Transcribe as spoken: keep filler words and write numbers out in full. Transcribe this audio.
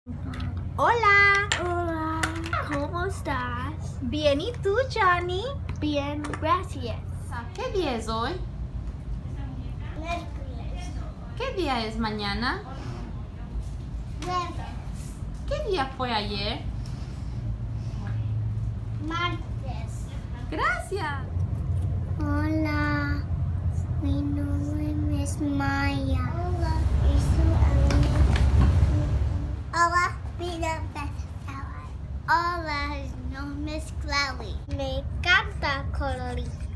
Hola. Hola, ¿cómo estás? Bien, ¿y tú, Johnny? Bien, gracias. ¿Qué día es hoy? Miércoles. ¿Qué día es mañana? Jueves. ¿Qué día fue ayer? Martes. Gracias. Hola, mi nombre es Maya. Hola, y su amiga. Hola, mi nombre es Ellen. Hola, mi nombre es Chloe. Me encanta colorir.